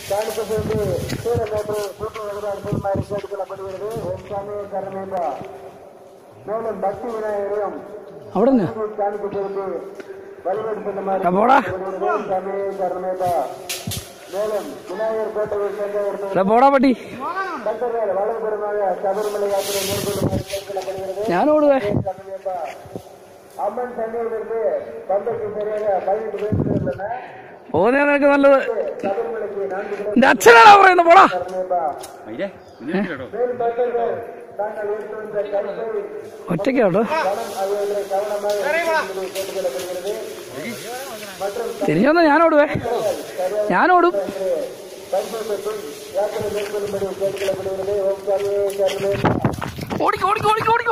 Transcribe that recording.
காணிக்கப்பட்டு சூரமேற்று கூட்டு வருகிறார் பெருமாறு கேட்டுக்கொள்ளப்படுகிறது. ஓம் சாமி கருணேபா. மேலும் பக்தி விநாயகரையும் காணிக்கப்பட்டு வழிபாடு செல்லுமாறு சாமி கருணேபா. மேலும் விநாயகர் கோட்டையை சேர்ந்தவர்கள் பக்தர்கள் வளர்பெருமாக சபரிமலை யாத்திரை மேற்கொள்ளுமாறு கேட்டுக்கொள்ளப்படுகிறது. அம்மன் சன்னியிலிருந்து பந்தக்கு சரியாக 18 பேர் உள்ளன. எனக்கு நல்லது இந்த அச்சனா போடா ഒറ്റയ്ക്കാട്ടോ തിരിഞ്ഞൊന്ന് ഞാനോടും ഓടിക്കോ ഓടിക്കോ ഓടിക്കോ ഓടിക്കോ